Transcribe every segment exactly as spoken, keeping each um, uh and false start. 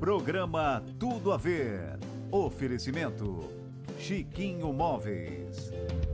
Programa Tudo a Ver. Oferecimento Chiquinho Móveis.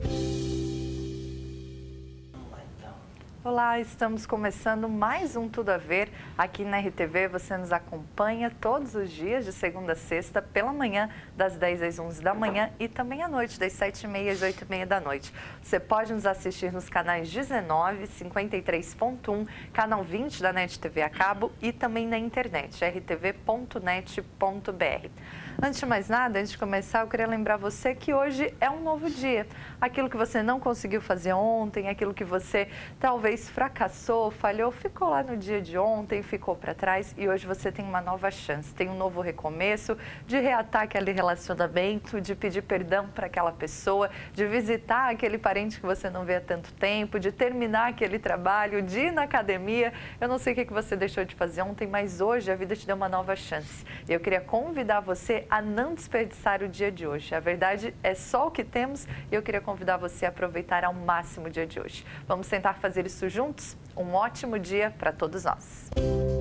Olá, estamos começando mais um Tudo a Ver aqui na R T V. Você nos acompanha todos os dias, de segunda a sexta, pela manhã, das dez às onze da manhã e também à noite, das sete e meia às oito e meia da noite. Você pode nos assistir nos canais dezenove, cinquenta e três ponto um, canal vinte da NET T V a cabo e também na internet, r t v ponto net ponto b r. Antes de mais nada, antes de começar, eu queria lembrar você que hoje é um novo dia. Aquilo que você não conseguiu fazer ontem, aquilo que você talvez fracassou, falhou, ficou lá no dia de ontem, ficou para trás e hoje você tem uma nova chance, tem um novo recomeço de reatar aquele relacionamento, de pedir perdão para aquela pessoa, de visitar aquele parente que você não vê há tanto tempo, de terminar aquele trabalho, de ir na academia. Eu não sei o que você deixou de fazer ontem, mas hoje a vida te deu uma nova chance. E eu queria convidar você a não desperdiçar o dia de hoje. A verdade é só o que temos e eu queria convidar você a aproveitar ao máximo o dia de hoje. Vamos tentar fazer isso juntos? Um ótimo dia para todos nós.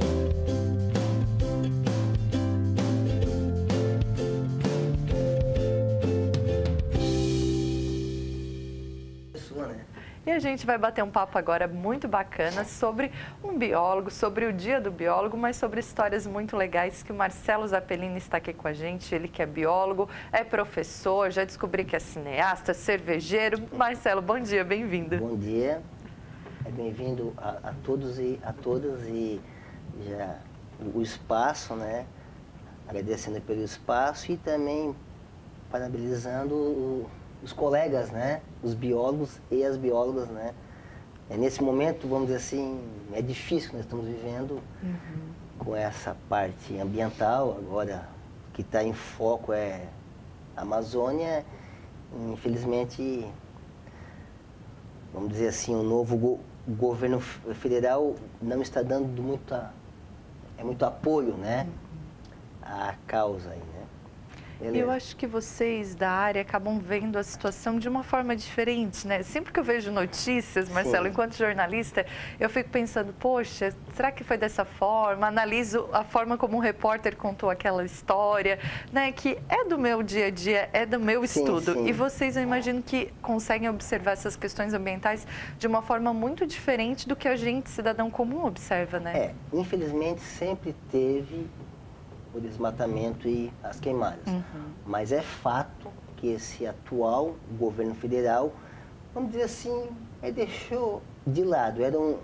E a gente vai bater um papo agora muito bacana sobre um biólogo, sobre o dia do biólogo, mas sobre histórias muito legais que o Marcelo Zappellini está aqui com a gente. Ele que é biólogo, é professor, já descobri que é cineasta, cervejeiro. Marcelo, bom dia, bem-vindo. Bom dia, é bem-vindo a, a todos e a todas e já o espaço, né? Agradecendo pelo espaço e também parabenizando o os colegas, né, os biólogos e as biólogas, né, é, nesse momento, vamos dizer assim, é difícil que nós estamos vivendo uhum. com essa parte ambiental, agora que está em foco é a Amazônia, infelizmente, vamos dizer assim, o novo go governo federal não está dando muito, a, é muito apoio, né, uhum. à causa aí, né. E eu acho que vocês da área acabam vendo a situação de uma forma diferente, né? Sempre que eu vejo notícias, Marcelo, Sim. enquanto jornalista, eu fico pensando, poxa, será que foi dessa forma? Analiso a forma como um repórter contou aquela história, né? Que é do meu dia a dia, é do meu sim, estudo. sim. E vocês, eu imagino que conseguem observar essas questões ambientais de uma forma muito diferente do que a gente, cidadão comum, observa, né? É, infelizmente sempre teve o desmatamento e as queimadas. Uhum. Mas é fato que esse atual governo federal, vamos dizer assim, é, deixou de lado. Era um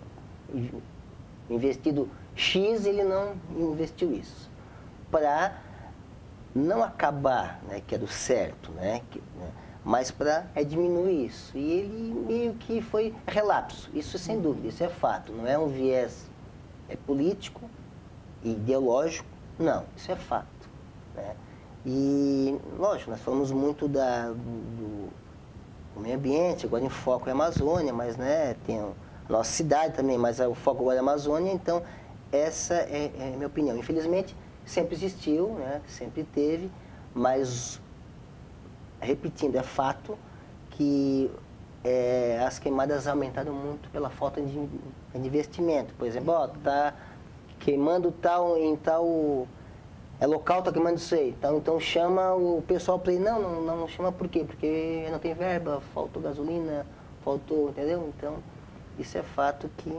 investido X, ele não investiu isso. Para não acabar, né, que era o certo, né, que, né, mas para é, diminuir isso. E ele meio que foi relapso. Isso sem dúvida, isso é fato. Não é um viés é, político, ideológico. Não, isso é fato, né? E, lógico, nós falamos muito da, do, do meio ambiente, agora em foco é a Amazônia, mas, né, tem a nossa cidade também, mas o foco agora é a Amazônia, então, essa é, é a minha opinião. Infelizmente, sempre existiu, né, sempre teve, mas, repetindo, é fato que é, as queimadas aumentaram muito pela falta de, de investimento. Por exemplo, ó, tá queimando tal em tal é local, tá queimando isso aí. Então, então chama o pessoal para ir. Não, não, não chama por quê? Porque não tem verba, faltou gasolina, faltou, entendeu? Então, isso é fato que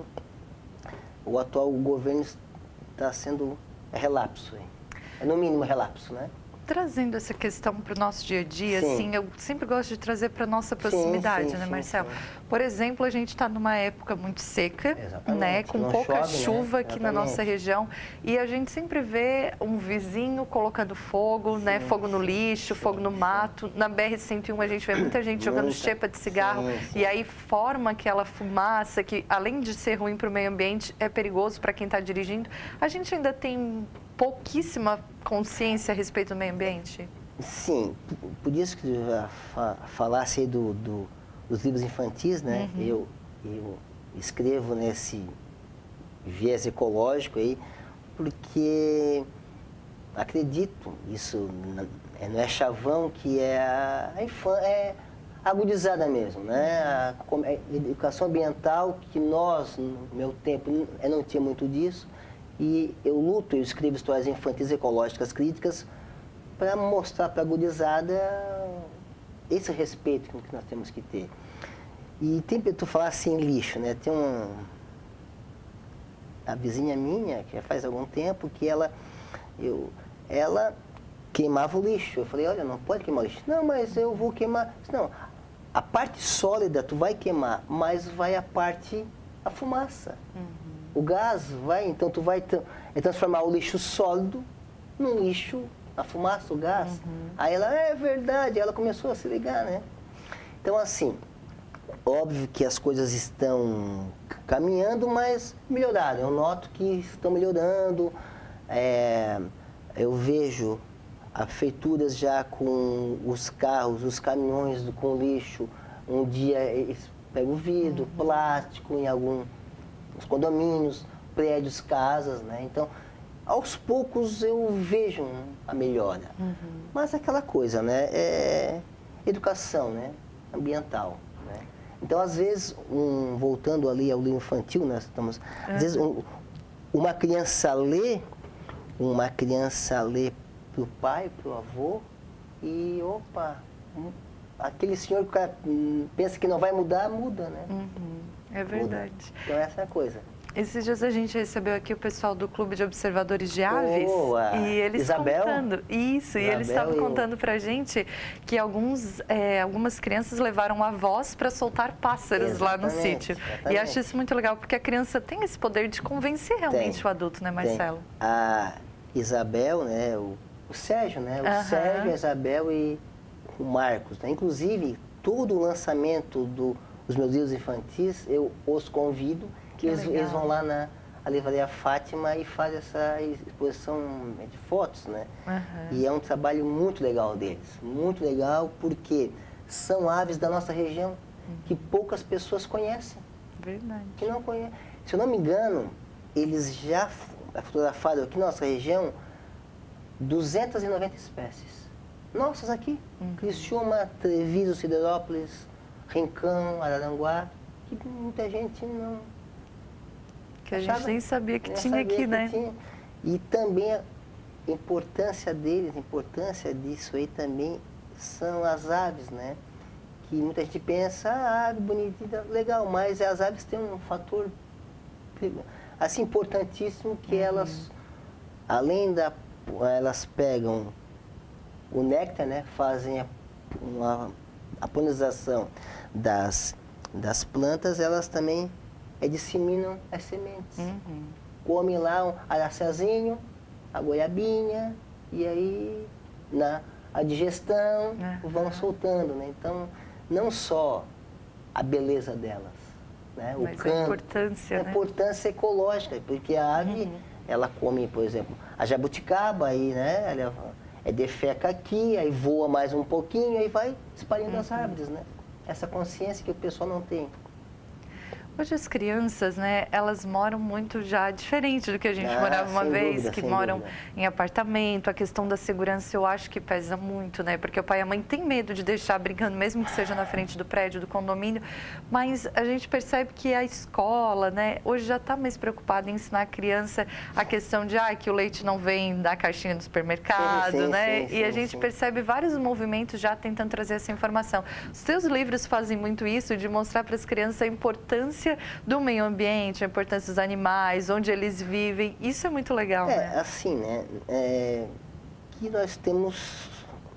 o atual governo está sendo é relapso. Hein? É no mínimo relapso, né? Trazendo essa questão para o nosso dia a dia, sim. assim, eu sempre gosto de trazer para a nossa proximidade, sim, sim, né, Marcelo? Sim, sim. Por exemplo, a gente está numa época muito seca, Exatamente. né, com Não pouca chove, chuva né? aqui na nossa região, e a gente sempre vê um vizinho colocando fogo, sim, né, fogo no lixo, sim, fogo no mato. Na B R cento e um a gente vê muita gente jogando muita. xepa de cigarro, sim, sim. e aí forma aquela fumaça que, além de ser ruim para o meio ambiente, é perigoso para quem está dirigindo. A gente ainda tem pouquíssima consciência a respeito do meio ambiente? Sim, por isso que eu já falasse aí do, do, dos livros infantis, né? Uhum. Eu, eu escrevo nesse viés ecológico aí, porque acredito, isso não é chavão, que é a, a infância, é agudizada mesmo, né? A, a educação ambiental, que nós, no meu tempo, não tinha muito disso, E eu luto, eu escrevo histórias infantis ecológicas críticas para mostrar para a gurizada esse respeito que nós temos que ter. E tem, tu falar assim, lixo, né? Tem um... A vizinha minha, que já faz algum tempo, que ela... Eu, ela queimava o lixo. Eu falei, olha, não pode queimar o lixo. Não, mas eu vou queimar... Não, a parte sólida tu vai queimar, mas vai a parte... a fumaça. Uhum. O gás vai, então tu vai é transformar o lixo sólido num lixo, a fumaça, o gás. Uhum. Aí ela, é verdade, ela começou a se ligar, né? Então, assim, óbvio que as coisas estão caminhando, mas melhoraram. Eu noto que estão melhorando. É, eu vejo prefeituras já com os carros, os caminhões com lixo. Um dia eles pegam vidro, uhum. plástico em alguns condomínios, prédios, casas, né? Então, aos poucos eu vejo a melhora. Uhum. Mas aquela coisa, né? É educação, né? Ambiental. Né? Então, às vezes, um, voltando ali ao livro infantil, nós estamos, uhum. às vezes um, uma criança lê, uma criança lê para o pai, para o avô, e opa, um, aquele senhor que o cara pensa que não vai mudar, muda, né? Uhum. É verdade. Muda. Então, essa é a coisa. Esses dias a gente recebeu aqui o pessoal do Clube de Observadores de Aves. Boa. E eles Isabel? contando. Isso, Isabel, e eles estavam contando pra gente que alguns, é, algumas crianças levaram avós para soltar pássaros exatamente, lá no sítio. Exatamente. E acho isso muito legal, porque a criança tem esse poder de convencer realmente tem, o adulto, né, Marcelo? Tem. A Isabel, né, o, o Sérgio, né? O uh-huh. Sérgio, a Isabel e o Marcos. Né? Inclusive, todo o lançamento do, dos meus livros infantis, eu os convido. Que eles, eles vão lá na a livraria Fátima e fazem essa exposição de fotos, né? Uhum. E é um trabalho muito legal deles, muito legal porque são aves da nossa região uhum. que poucas pessoas conhecem. Verdade. Que não conhecem. Se eu não me engano, eles já fotografaram aqui na nossa região duzentas e noventa espécies. Nossas aqui. Uhum. Criciúma, Treviso, Siderópolis, Rincão, Araranguá, que muita gente não... Que a gente nem sabia que tinha sabia aqui, que né? Tinha. E também a importância deles, a importância disso aí também são as aves, né? Que muita gente pensa, ah, ave bonita, legal, mas as aves têm um fator assim importantíssimo que uhum. elas, além da, elas pegam o néctar, né? Fazem a, uma, a polinização das, das plantas, elas também é, disseminam as sementes. Uhum. Come lá um araçazinho, a goiabinha, e aí na a digestão uhum. vão soltando, né? Então, não só a beleza delas, né? O Mas canto, a importância, a né? importância ecológica, porque a ave, uhum. ela come, por exemplo, a jabuticaba, aí, né? Ela é defeca aqui, aí voa mais um pouquinho, aí vai espalhando uhum. as árvores, né? Essa consciência que o pessoal não tem. Hoje as crianças, né, elas moram muito já diferente do que a gente ah, morava uma vez, dúvida, que moram dúvida. em apartamento. A questão da segurança eu acho que pesa muito, né, porque o pai e a mãe têm medo de deixar brincando, mesmo que seja na frente do prédio, do condomínio, mas a gente percebe que a escola, né, hoje já está mais preocupada em ensinar a criança a questão de, ah, que o leite não vem da caixinha do supermercado, sim, sim, né, sim, e a sim, gente sim. percebe vários movimentos já tentando trazer essa informação. Os seus livros fazem muito isso, de mostrar para as crianças a importância do meio ambiente, a importância dos animais, onde eles vivem. Isso é muito legal, é, né? Assim, né? É, que nós temos,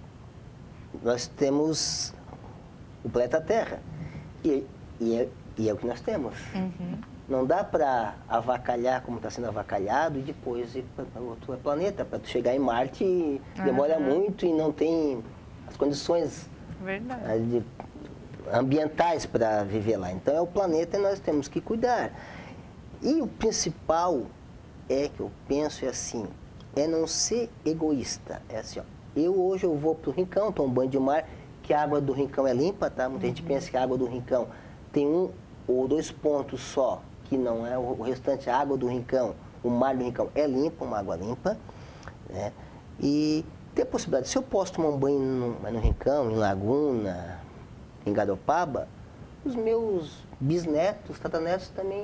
nós temos o planeta Terra. E, e, é, e é o que nós temos. Uhum. Não dá para avacalhar como está sendo avacalhado e depois ir para outro planeta. Para chegar em Marte demora uhum. muito e não tem as condições Verdade. de ambientais para viver lá. Então é o planeta e nós temos que cuidar. E o principal é que eu penso é assim, é não ser egoísta. É assim, ó, eu hoje eu vou para o Rincão, tomo um banho de mar, que a água do Rincão é limpa, tá? Muita uhum. gente pensa que a água do Rincão tem um ou dois pontos só, que não é o restante, a água do Rincão, o mar do Rincão é limpa, uma água limpa, né? E tem a possibilidade, se eu posso tomar um banho no, no Rincão, em Laguna, em Garopaba, os meus bisnetos, tataranetos também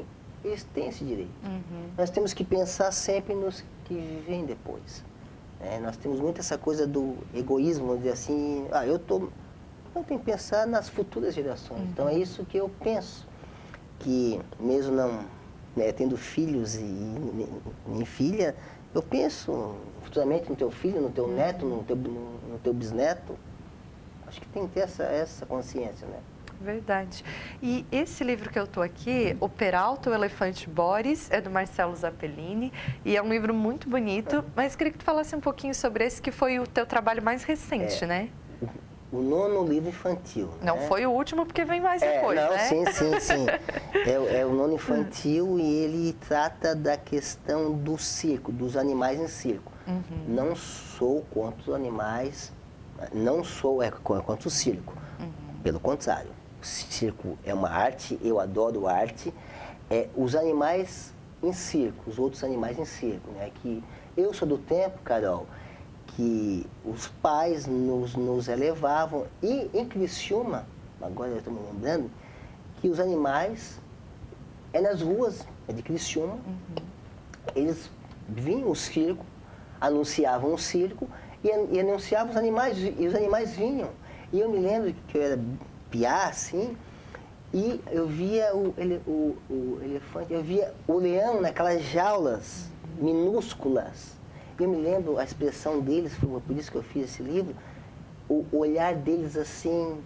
eles têm esse direito. Uhum. Nós temos que pensar sempre nos que vêm depois. É, nós temos muito essa coisa do egoísmo, vamos dizer assim, ah, eu tô, eu tenho que pensar nas futuras gerações. Uhum. Então é isso que eu penso, que mesmo não, né, tendo filhos e nem, nem filha, eu penso futuramente no teu filho, no teu uhum. neto, no teu, no, no teu bisneto. Acho que tem que ter essa, essa consciência, né? Verdade. E esse livro que eu estou aqui, O Peralta, o Elefante Boris, é do Marcelo Zappellini, e é um livro muito bonito, mas queria que tu falasse um pouquinho sobre esse, que foi o teu trabalho mais recente, é, né? O, o nono livro infantil. Não né? foi o último, porque vem mais é, depois, não, né? Sim, sim, sim. É, é o nono infantil e ele trata da questão do circo, dos animais em circo. Uhum. Não sou contra os animais, não sou é, contra o circo, uhum. pelo contrário. Circo é uma arte, eu adoro arte. É, os animais em circo, os outros animais em circo, né? Que eu sou do tempo, Carol, que os pais nos, nos elevavam e em Criciúma, agora eu estou me lembrando, que os animais é nas ruas é de Criciúma, uhum. eles vinham o circo, anunciavam o circo e, e anunciavam os animais e os animais vinham. E eu me lembro que eu era piá, assim, e eu via o, ele, o, o elefante, eu via o leão naquelas jaulas minúsculas. Eu me lembro a expressão deles, foi por isso que eu fiz esse livro, o olhar deles assim,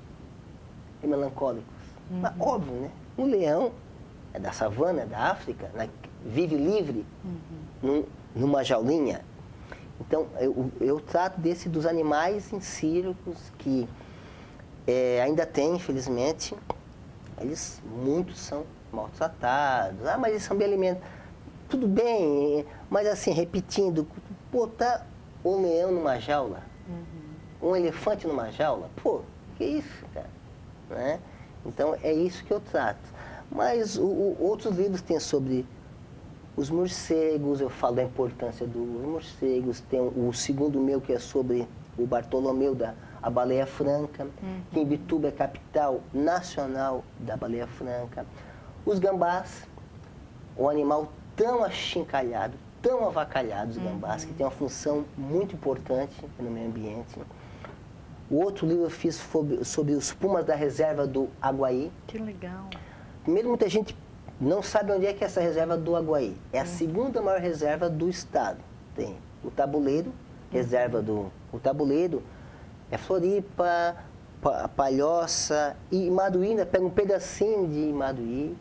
é melancólicos. Uhum. Mas óbvio, né? Um leão é da savana, é da África, né? Vive livre, uhum. num, numa jaulinha. Então, eu, eu trato desse dos animais em circos que É, ainda tem, infelizmente, eles, muitos são maltratados, ah, mas eles são bem alimentados. Tudo bem, mas assim, repetindo, botar um leão numa jaula, uhum. um elefante numa jaula, pô, que isso, cara, né? Então, é isso que eu trato. Mas o, o, outros livros têm sobre os morcegos, eu falo da importância dos morcegos, tem o, o segundo meu que é sobre o Bartolomeu da a baleia franca, uhum. que Imbituba é capital nacional da baleia franca. Os gambás, um animal tão achincalhado, tão avacalhado, os gambás, uhum. que tem uma função muito importante no meio ambiente. O outro livro eu fiz sobre, sobre os pumas da reserva do Aguaí. Que legal. Primeiro, muita gente não sabe onde é que é essa reserva do Aguaí. É a uhum. segunda maior reserva do estado. Tem o Tabuleiro, reserva do o Tabuleiro, é Floripa, Palhoça e Maduí, né? Pega um pedacinho de Maduí,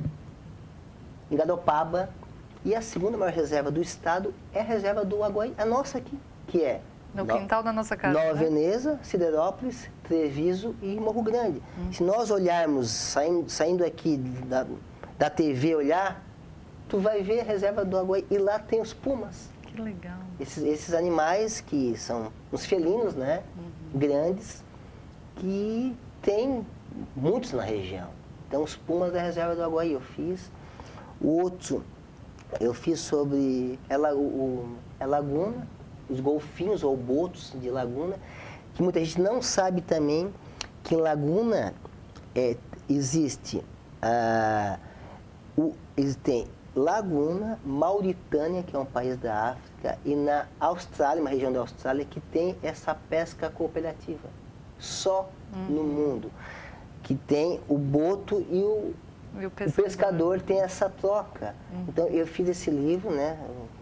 em Garopaba. E a segunda maior reserva do estado é a reserva do Aguaí, a nossa aqui, que é no quintal da nossa casa. Nova né? Veneza, Siderópolis, Treviso e Morro Grande. Hum. Se nós olharmos, saindo, saindo aqui da, da T V, olhar, tu vai ver a reserva do Aguaí e lá tem os pumas. Que legal. Esses, esses animais que são os felinos, né? Uhum. Grandes, que tem muitos na região. Então, os pumas da reserva do Aguaí eu fiz. O outro, eu fiz sobre é, o, o, é laguna, os golfinhos ou botos de laguna, que muita gente não sabe também que em laguna é, existe, ah, o, existem Laguna, Mauritânia, que é um país da África, e na Austrália, uma região da Austrália, que tem essa pesca cooperativa. Só uhum. no mundo. Que tem o boto e o, e o, pescador. o pescador tem essa troca. Uhum. Então, eu fiz esse livro, né?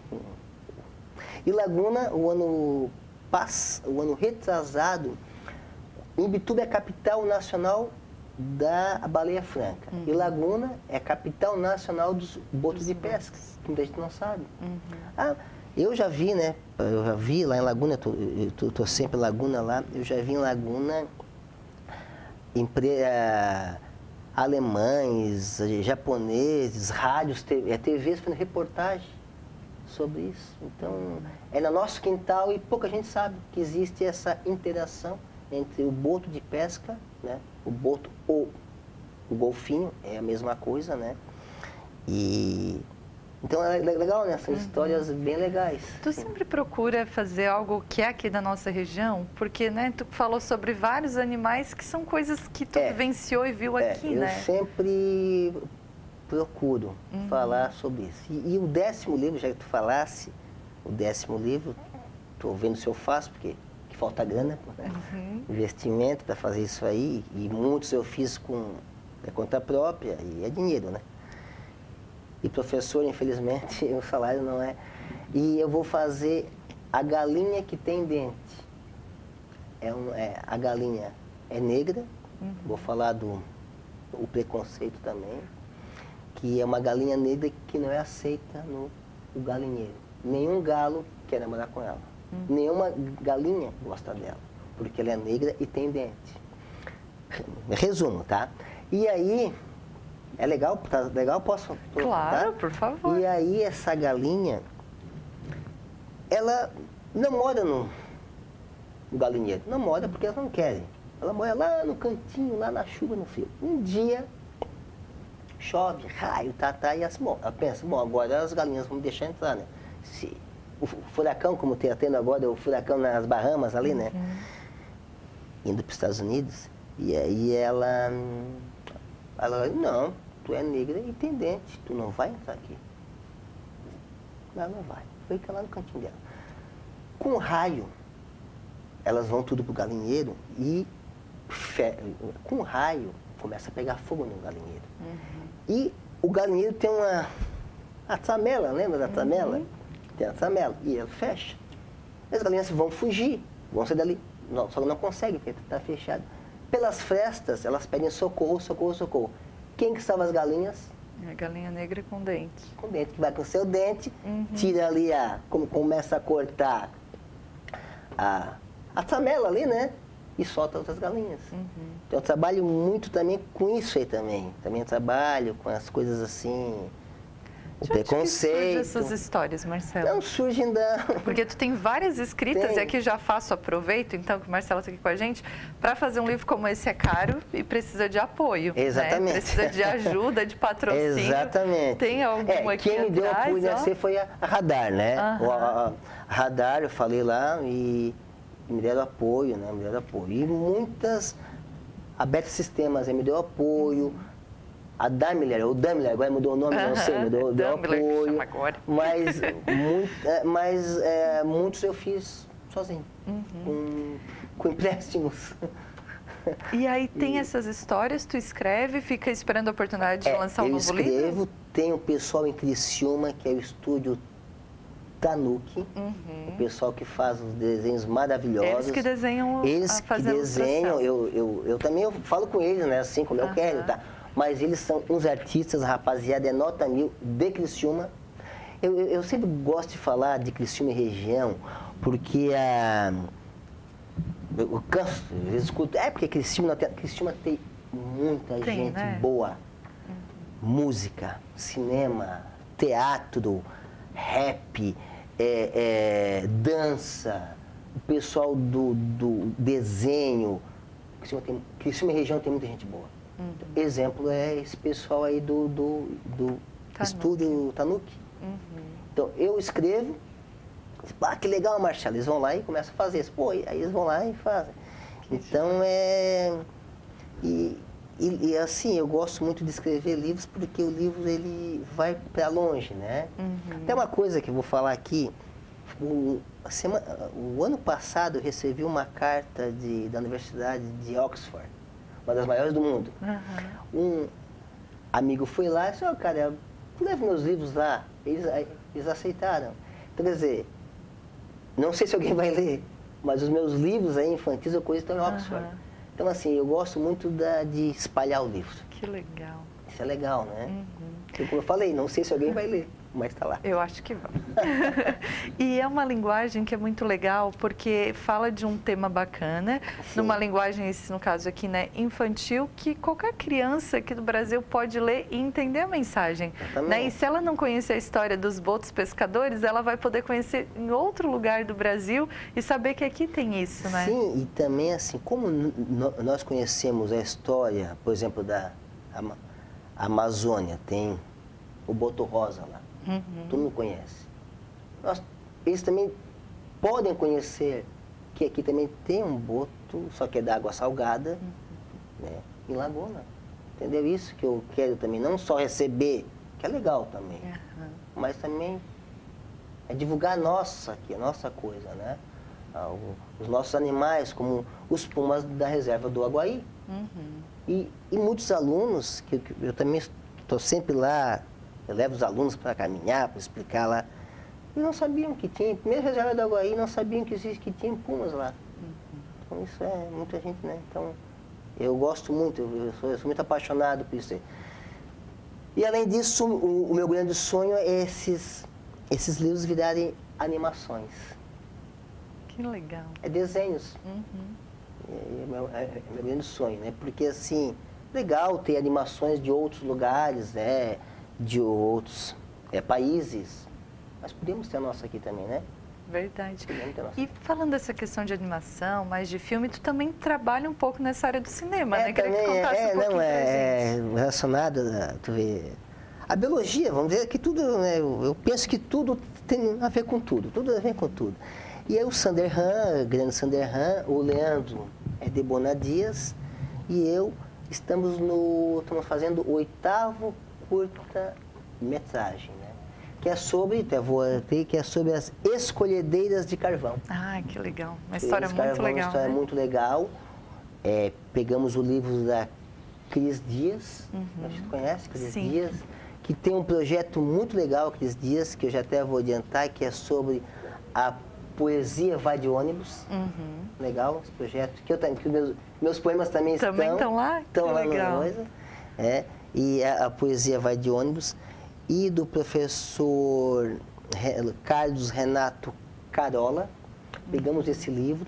E Laguna, o ano, pass... o ano retrasado, Imbituba é a capital nacional da baleia franca. Uhum. E Laguna é a capital nacional dos botos de pesca, que muita gente não sabe. Uhum. Ah, eu já vi, né? Eu já vi lá em Laguna, eu tô, tô sempre em Laguna lá, eu já vi em Laguna empre... alemães, japoneses, rádios, T Vs fazendo reportagem sobre isso. Então, é no nosso quintal e pouca gente sabe que existe essa interação entre o boto de pesca, né? O boto ou o golfinho, é a mesma coisa, né? E então é legal, né? São uhum. histórias bem legais. Tu sempre procura fazer algo que é aqui da nossa região? Porque, né, tu falou sobre vários animais que são coisas que tu é, vivenciou e viu é, aqui, eu né? Eu sempre procuro uhum. falar sobre isso. E, e o décimo livro, já que tu falasse, o décimo livro, estou vendo se eu faço, porque que falta grana, né? Uhum. Investimento para fazer isso aí, e muitos eu fiz com é, conta própria, e é dinheiro, né? E professor, infelizmente, o salário não é. E eu vou fazer a galinha que tem dente. É um, é, a galinha é negra, uhum. vou falar do o preconceito também, que é uma galinha negra que não é aceita no, no galinheiro. Nenhum galo quer namorar com ela. Uhum. Nenhuma galinha gosta dela, porque ela é negra e tem dente. Resumo, tá? E aí, é legal? Tá legal? Posso? Claro, tá? Por favor. E aí, essa galinha, ela não mora no, no galinheiro. Não mora porque elas não querem. Ela mora lá no cantinho, lá na chuva, no frio. Um dia, chove, raio, tá, tá, e as, bom, ela pensa, bom, agora as galinhas vão me deixar entrar, né? Se, o furacão, como tem tendo agora, o furacão nas Bahamas ali, né? Uhum. Indo para os Estados Unidos. E aí ela, ela, não, tu é negra e tem dente, tu não vai entrar aqui. Ela não vai, fica lá no cantinho dela. Com o raio, elas vão tudo pro galinheiro e fe... com o raio começa a pegar fogo no galinheiro. Uhum. E o galinheiro tem uma a tramela, lembra da tramela? Uhum. Tem a tramela e ela fecha. As galinhas vão fugir, vão sair dali, não, só que não conseguem porque está fechado. Pelas frestas, elas pedem socorro, socorro, socorro. Quem que salva as galinhas? A galinha negra com dente. Com dente, que vai com o seu dente, uhum. tira ali a, como começa a cortar a a tramela ali, né? E solta outras galinhas. Uhum. Então eu trabalho muito também com isso aí também. Também trabalho com as coisas assim, o de preconceito. Onde que surgem essas histórias, Marcelo? Não surgem da... Porque tu tem várias escritas, tem. E aqui já faço, aproveito, então, que o Marcelo está aqui com a gente, para fazer um livro como esse é caro e precisa de apoio. Exatamente. Né? Precisa de ajuda, de patrocínio. Exatamente. Tem alguma é, aqui quem me deu atrás, apoio nessa foi a, a Radar, né? Uhum. O, a, a Radar, eu falei lá e... me deram apoio, né? Me deram apoio. E muitas, a Beta Sistemas me deu apoio, a Daimler, o Daimler, agora mudou o nome, uh-huh. não sei, me deu, deu apoio. Mas, muito, é, mas é, muitos eu fiz sozinho, uhum. com, com empréstimos. E aí tem e, essas histórias, tu escreve, fica esperando a oportunidade de é, lançar um novo livro? Eu escrevo, tem o pessoal em Criciúma, que é o estúdio Tanuki, uhum. o pessoal que faz os desenhos maravilhosos. Eles que desenham Eles a que desenham, eu, eu, eu também eu falo com eles, né, assim como uhum. eu quero, tá? Mas eles são uns artistas, rapaziada, é nota mil, de Criciúma. Eu, eu, eu sempre gosto de falar de Criciúma e região, porque a... Eu, eu canso, eu escuto, é porque Criciúma tem, Criciúma tem muita tem, gente né? boa. Uhum. Música, cinema, teatro, rap, é, é, dança, o pessoal do, do desenho. Criciúma, tem, Criciúma e região tem muita gente boa. Uhum. Exemplo é esse pessoal aí do, do, do Tanuki. Estúdio Tanuki. Uhum. Então, eu escrevo, ah, que legal, Marcelo, eles vão lá e começam a fazer isso. Pô, aí eles vão lá e fazem. Que então, chique. é... E, e, e assim, eu gosto muito de escrever livros porque o livro, ele vai para longe, né? Uhum. Tem uma coisa que eu vou falar aqui. O, a semana, o ano passado eu recebi uma carta de, da Universidade de Oxford, uma das maiores do mundo. Uhum. Um amigo foi lá e disse, ó, oh, cara, leve meus livros lá. Eles, eles aceitaram. Então, quer dizer, não sei se alguém vai ler, mas os meus livros aí infantis eu conheço estão em Oxford. Uhum. Então, assim, eu gosto muito da, de espalhar o livro. Que legal. Isso é legal, né? Uhum. Então, como eu falei, não sei se alguém vai ler, mas está lá. Eu acho que vai. E é uma linguagem que é muito legal, porque fala de um tema bacana, Sim. numa linguagem, no caso aqui, né, infantil, que qualquer criança aqui do Brasil pode ler e entender a mensagem. Né? E se ela não conhecer a história dos botos pescadores, ela vai poder conhecer em outro lugar do Brasil e saber que aqui tem isso, né? Sim, e também, assim, como nós conhecemos a história, por exemplo, da Amazônia, tem o boto rosa lá. Uhum. Todo mundo conhece. Nós, eles também podem conhecer que aqui também tem um boto, só que é da água salgada, uhum. né, em Laguna. entendeu? Isso que eu quero também, não só receber, que é legal também, Uhum. mas também é divulgar a nossa, aqui, a nossa coisa, né? Ah, o, os nossos animais, como os pumas da reserva do Aguaí. Uhum. E, e muitos alunos, que, que eu também estou sempre lá, eu levo os alunos para caminhar, para explicar lá, e não sabiam que tinha, primeiro reserva do Aguaí, não sabiam que existe, que tinha pumas lá. Uhum. Então isso é muita gente, né? Então eu gosto muito, eu sou, eu sou muito apaixonado por isso aí. E além disso, o, o meu grande sonho é esses, esses livros virarem animações. Que legal. É desenhos. Uhum. É, é, meu, é, é meu grande sonho, né? Porque, assim, legal ter animações de outros lugares, né? De outros é, países. Mas podemos ter a nossa aqui também, né? Verdade. Podemos ter a nossa. E falando dessa questão de animação, mais de filme, tu também trabalha um pouco nessa área do cinema, É, né? Queria que tu também, contasse é, um pouquinho não, pra é gente. relacionado, a, tu vê, a biologia, vamos dizer que tudo, né? Eu, eu penso que tudo tem a ver com tudo, tudo a ver com tudo. E aí o Sander Han, o grande Sander Han, o Leandro é de Bonadias e eu estamos no, estamos fazendo o oitavo curta-metragem, né? Que é sobre, até vou ter, que é sobre as escolhedeiras de carvão. Ah, que legal. Uma história Esse muito carvão legal, Uma história né? muito legal. É, pegamos o livro da Cris Dias, Uhum. acho que tu conhece, Cris Sim. Dias, que tem um projeto muito legal, Cris Dias, que eu já até vou adiantar, que é sobre a poesia vai de ônibus. Uhum. Legal esse projeto, que, eu, que meus, meus poemas também, Também estão. estão lá? Estão Que lá legal. na coisa. É, e a, a poesia vai de ônibus. E do professor Re- Carlos Renato Carola. Pegamos esse livro,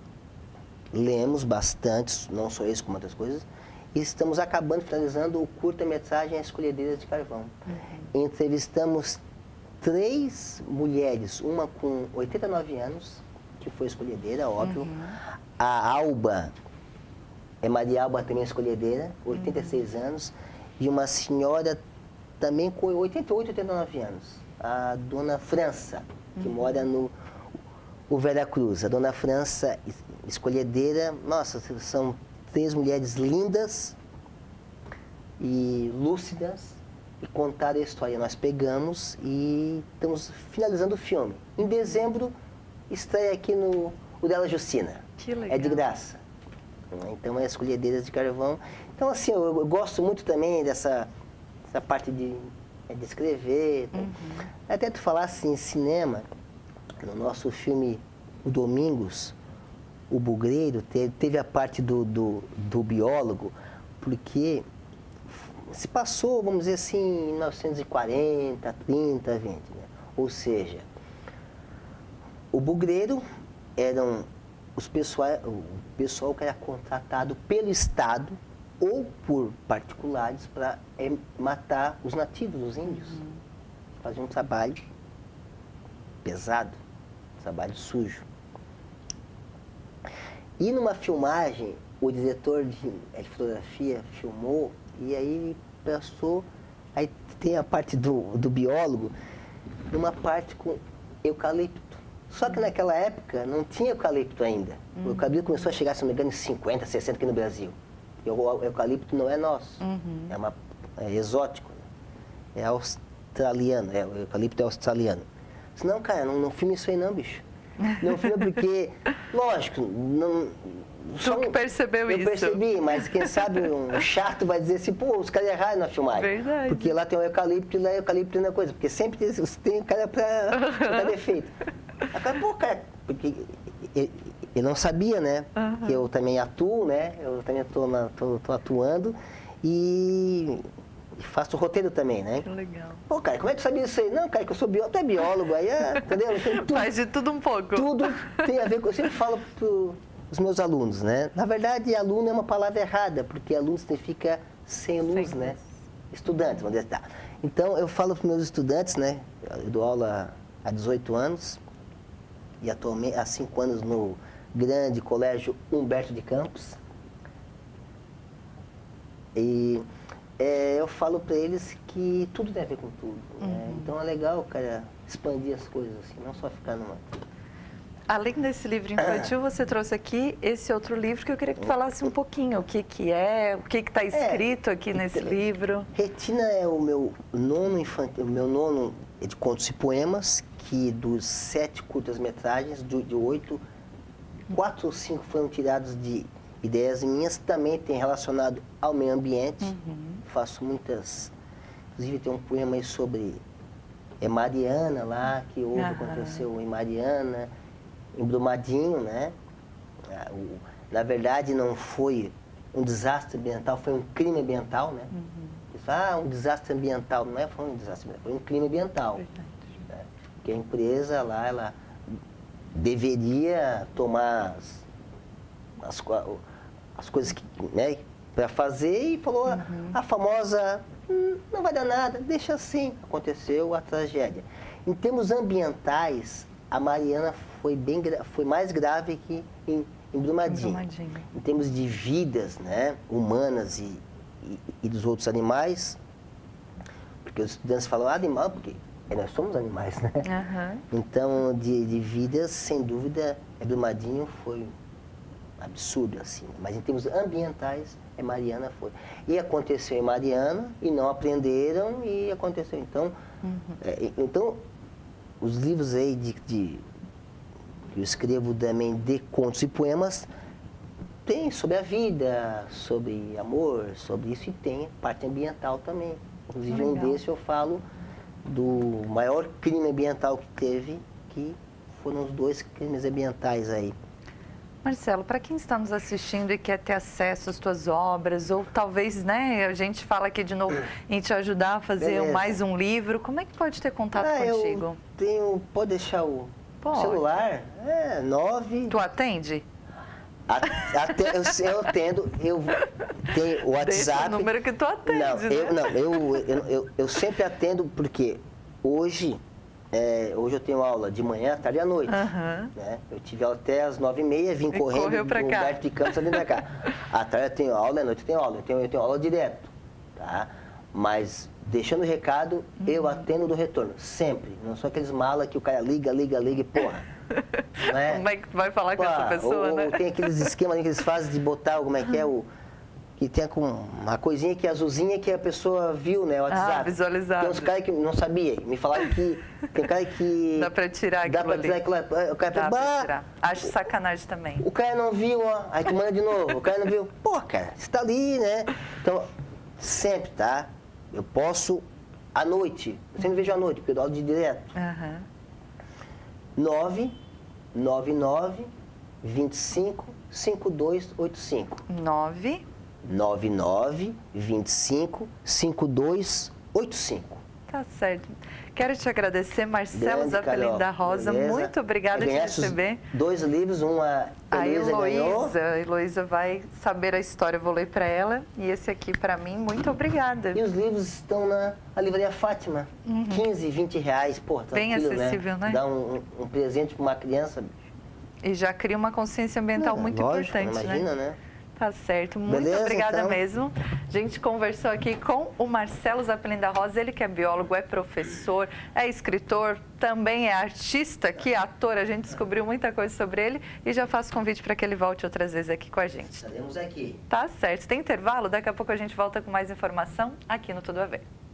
lemos bastante, não só esse, como outras coisas, e estamos acabando, finalizando o curta-metragem As Escolhedeiras de Carvão. Uhum. Entrevistamos três mulheres, uma com oitenta e nove anos, que foi escolhedeira, óbvio. Uhum. A Alba, é Maria Alba também escolhedeira, oitenta e seis Uhum. anos, e uma senhora também com oitenta e oito, oitenta e nove anos, a dona França, que Uhum. mora no o Vera Cruz. A dona França, es- escolhedeira, nossa, são três mulheres lindas e lúcidas e contaram a história. Nós pegamos e estamos finalizando o filme. Em dezembro, estreia aqui no o Della Justina. Que legal. É de graça. Então, é Escolhedeiras de Carvão. Então, assim, eu, eu gosto muito também dessa, dessa parte de, é, de escrever. Uhum. Até tu falar assim, cinema, no nosso filme O Domingos, o Bugreiro, teve, teve a parte do, do, do biólogo, porque se passou, vamos dizer assim, em mil novecentos e quarenta, trinta, vinte, né? Ou seja, o bugreiro eram os pessoal, o pessoal que era contratado pelo Estado ou por particulares para é, matar os nativos, os índios. Uhum. Faziam um trabalho pesado, um trabalho sujo. E numa filmagem, o diretor de, de fotografia filmou e aí passou, aí tem a parte do, do biólogo, numa parte com eucalipto. Só que naquela época não tinha eucalipto ainda. Uhum. O eucalipto começou a chegar, se não me engano, em cinquenta, sessenta aqui no Brasil. E o eucalipto não é nosso, uhum. é, uma, é exótico, né? É australiano, é, o eucalipto é australiano. Senão, cara, não, não filme isso aí não, bicho. Não filme porque, lógico, não... Tu que percebeu eu isso. Eu percebi, mas quem sabe um chato vai dizer assim, pô, os caras erraram na filmagem. Verdade. Porque lá tem o eucalipto e lá é eucalipto não é coisa. Porque sempre tem, tem cara pra dar defeito. Aí, pô, cara, porque ele, ele não sabia, né? Uhum. Que eu também atuo, né? Eu também tô, na, tô, tô atuando e faço roteiro também, né? Que legal. Pô, cara, como é que tu sabia isso aí? Não, cara, que eu sou biólogo, tu é biólogo, aí é, entendeu? Tudo, faz de tudo um pouco. Tudo tem a ver com... Eu sempre falo pro os meus alunos, né? Na verdade, aluno é uma palavra errada, porque aluno significa sem luz, sem né? Luz. Estudante, vamos dizer. Tá. Então, eu falo para os meus estudantes, né? Eu dou aula há dezoito anos e atualmente há cinco anos no grande colégio Humberto de Campos. E é, eu falo para eles que tudo tem a ver com tudo. Né? Uhum. Então, é legal, cara, expandir as coisas, assim, não só ficar numa... Além desse livro infantil, você trouxe aqui esse outro livro que eu queria que tu falasse um pouquinho o que que é, o que que está escrito é, aqui nesse então, livro. Retina é o meu nono infantil, o meu nono de contos e poemas, que dos sete curtas-metragens, de, de oito, quatro ou cinco foram tirados de ideias minhas, também tem relacionado ao meio ambiente. Uhum. Faço muitas, inclusive tem um poema aí sobre é Mariana lá, que houve, uhum. aconteceu em Mariana, em Brumadinho, né? O, na verdade não foi um desastre ambiental, foi um crime ambiental, né? Uhum. Ah, um desastre ambiental, não é foi um desastre ambiental, foi um crime ambiental. Né? Porque a empresa lá, ela deveria tomar as, as, as coisas que, né, para fazer e falou, uhum. a famosa, hum, não vai dar nada, deixa assim. Aconteceu a tragédia. Em termos ambientais, a Mariana foi, bem, foi mais grave que em, em Brumadinho. Brumadinho. Em termos de vidas, né, humanas e, e, e dos outros animais, porque os estudantes falam, ah, animal, porque nós somos animais, né? Uhum. Então, de, de vidas, sem dúvida, Brumadinho foi absurdo, assim. Mas em termos ambientais, é Mariana foi. E aconteceu em Mariana, e não aprenderam, e aconteceu. Então, uhum. é, então os livros aí de, de, que eu escrevo também de contos e poemas, tem sobre a vida, sobre amor, sobre isso, e tem parte ambiental também. Inclusive, um desse eu falo do maior crime ambiental que teve, que foram os dois crimes ambientais aí. Marcelo, para quem está nos assistindo e quer ter acesso às tuas obras, ou talvez, né, a gente fala aqui de novo em te ajudar a fazer Beleza. mais um livro, como é que pode ter contato ah, contigo? Eu tenho, pode deixar o pode. celular, é nove... Tu atende? Até, eu, eu atendo, eu tenho o WhatsApp... Deixa o número que tu atende, não, né? eu, não, eu, eu, eu, eu sempre atendo porque hoje... É, hoje eu tenho aula de manhã, tarde e à noite. Uhum. Né? Eu tive aula até às nove e meia, vim e correndo do Humberto de Campos ali pra cá. À tarde eu tenho aula, à noite eu tenho aula. Eu tenho, eu tenho aula direto. Tá? Mas, deixando o recado, uhum. eu atendo do retorno. Sempre. Não sou aqueles malas que o cara liga, liga, liga e porra. Né? Como é que tu vai falar Pô, com essa pessoa, ou, né? Ou tem aqueles esquemas que eles fazem de botar, como é que é o... Que tem uma coisinha que é azulzinha que a pessoa viu, né? O WhatsApp. Ah, visualizado. Tem uns caras que não sabia. Me falaram que tem cara que... Dá pra tirar aquilo Dá pra tirar aquilo. O cara Dá bah, pra tirar. Acho sacanagem também. O cara não viu, ó. Aí tu manda de novo. O cara não viu. Pô, cara, você tá ali, né? Então, sempre, tá? Eu posso à noite. Eu sempre vejo à noite, porque eu dou aula de direto. Uhum. nove nove nove, vinte e cinco, cinquenta e dois oitenta e cinco. nove nove nove, vinte e cinco, cinquenta e dois oitenta e cinco. Tá certo. Quero te agradecer, Marcelo Zappelin da Rosa. Beleza. Muito obrigada por te receber. Dois livros, uma a Heloísa. A Heloísa vai saber a história, eu vou ler para ela. E esse aqui para mim, muito obrigada. E os livros estão na a Livraria Fátima. Uhum. quinze, vinte reais. Pô, bem acessível, né? né? Dá um, um presente para uma criança. E já cria uma consciência ambiental Não, muito lógico, importante, imagina, né? né? Tá certo, muito Beleza, obrigada então. mesmo. A gente conversou aqui com o Marcelo Zappelin da Rosa, ele que é biólogo, é professor, é escritor, também é artista, que é ator, a gente descobriu muita coisa sobre ele e já faço convite para que ele volte outras vezes aqui com a gente. Estaremos aqui. Tá certo, tem intervalo, daqui a pouco a gente volta com mais informação aqui no Tudo a Ver.